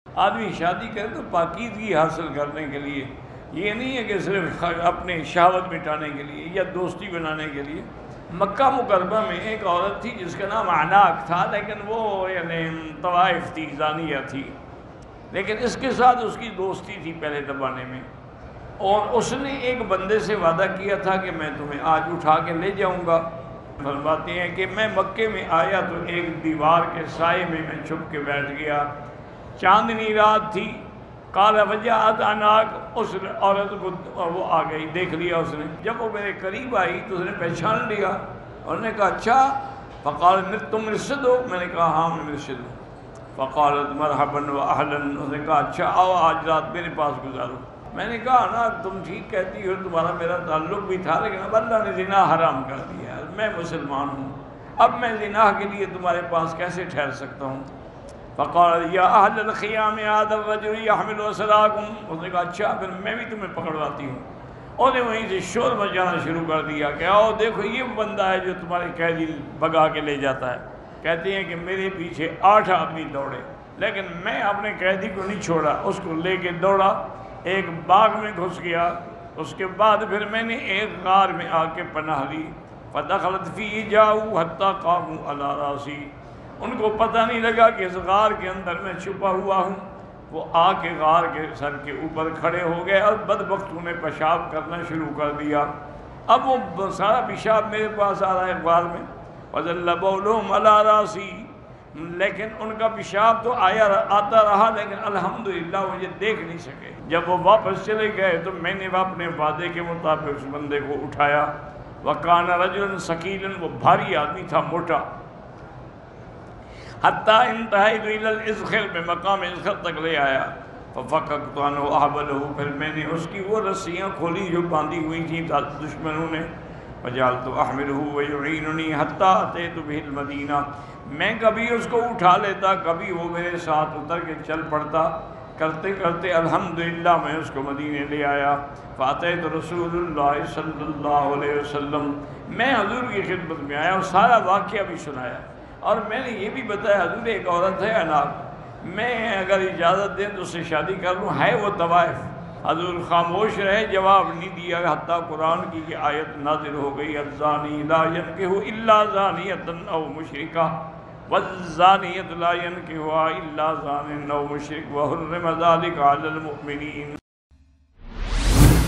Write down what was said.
آدمی شادی کرے تو پاکیزگی حاصل کرنے کے لیے، یہ نہیں ہے کہ صرف اپنے شہوت مٹانے کے لیے یا دوستی بنانے کے لیے۔ مکہ مکرمہ میں ایک عورت تھی جس کا نام عناق تھا، لیکن وہ یعنی طوائف تھی، زانیہ تھی، لیکن اس کے ساتھ اس کی دوستی تھی پہلے زمانے میں، اور اس نے ایک بندے سے وعدہ کیا تھا کہ میں تمہیں آج اٹھا کے لے جاؤں گا۔ فرماتے ہیں کہ میں مکے میں آیا تو ایک دیوار کے سائے میں چھپ کے بیٹھ گیا، چاندنی رات تھی۔ قال وجاءت عناق، اس عورت کو وہ آ گئی، دیکھ لیا اس نے، جب وہ میرے قریب آئی تو اس نے پہچان لیا، اور نے کہا اچھا، فقال تم مرشد ہو؟ میں نے کہا ہاں میں مرشد ہوں۔ فقالت مرحبا واہلا، اس نے کہا اچھا آؤ آج رات میرے پاس گزارو۔ میں نے کہا نا تم ٹھیک کہتی ہو، تمہارا میرا تعلق بھی تھا، لیکن اب اللہ نے زنا حرام کر دیا ہے، میں مسلمان ہوں، اب میں زنا کے لیے تمہارے پاس کیسے ٹھہر سکتا ہوں؟ فقال یا اہل الخیام هذا الرجل يحمل اسراکم، اس نے کہا اچھا پھر میں بھی تمہیں پکڑواتی ہوں۔ اور نے وہیں سے شور مچانا شروع کر دیا کہ آؤ دیکھو یہ بندہ ہے جو تمہارے قیدی بھگا کے لے جاتا ہے۔ کہتے ہیں کہ میرے پیچھے 8 آدمی دوڑے، لیکن میں اپنے قیدی کو نہیں چھوڑا، اس کو لے کے دوڑا، ایک باغ میں گھس گیا۔ اس کے بعد پھر میں نے ایک غار میں آ کے پناہ لی، فدخلت فی جاؤ حتی قاموا علی راسی، ان کو پتہ نہیں لگا کہ اس غار کے اندر میں چھپا ہوا ہوں۔ وہ آ کے غار کے سر کے اوپر کھڑے ہو گئے اور بدبختوں نے پیشاب کرنا شروع کر دیا۔ اب وہ سارا پیشاب میرے پاس آ رہا ہے غار میں، وَظَلَّ بَوْلُهُمْ عَلَىٰ رَاسِي، لیکن ان کا پیشاب تو آتا رہا، لیکن الحمدللہ وہ یہ دیکھ نہیں سکے۔ جب وہ واپس چلے گئے تو میں نے اپنے وعدے کے مطابق اس بندے کو اٹھایا، وَكَانَ رَجُلًا ثَقِيلًا، وہ بھاری آدمی تھا، موٹا، حتیٰ انتہیت الی الازخر، میں مقام ازخر تک لے آیا، ففککت عنہ احبلہ، پھر میں نے اس کی وہ رسیاں کھولی جو باندھی ہوئی تھیں دشمنوں نے، وجعلت احملہ ویعیننی حتیٰ اتیت بہ المدینہ، میں کبھی اس کو اٹھا لیتا، کبھی وہ میرے ساتھ اتر کے چل پڑتا، کرتے کرتے الحمدللہ میں اس کو مدینے لے آیا۔ فاتیت رسول اللہ صلی اللہ علیہ وسلم، میں حضور کی خدمت میں آیا اور سارا واقعہ بھی سنایا، اور میں نے یہ بھی بتایا حضور ایک عورت ہے عناق، میں اگر اجازت دیں تو اس سے شادی کر لوں، ہے وہ طوائف۔ حضور خاموش رہے، جواب نہیں دیا، حتیٰ قرآن کی آیت نازل ہو گئی، الزانی لا ينکح الا زانیۃ او مشرکہ والزانیۃ لا ينکحها الا زان او مشرک وحرم ذلک علی المؤمنین۔